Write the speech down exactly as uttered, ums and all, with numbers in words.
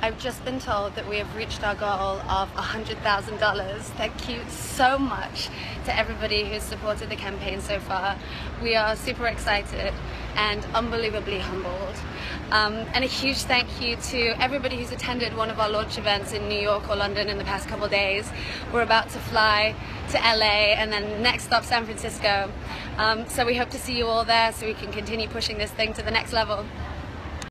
I've just been told that we have reached our goal of one hundred thousand dollars. Thank you so much to everybody who's supported the campaign so far. We are super excited and unbelievably humbled. Um, and a huge thank you to everybody who's attended one of our launch events in New York or London in the past couple days. We're about to fly to L A and then next stop San Francisco. Um, so we hope to see you all there so we can continue pushing this thing to the next level.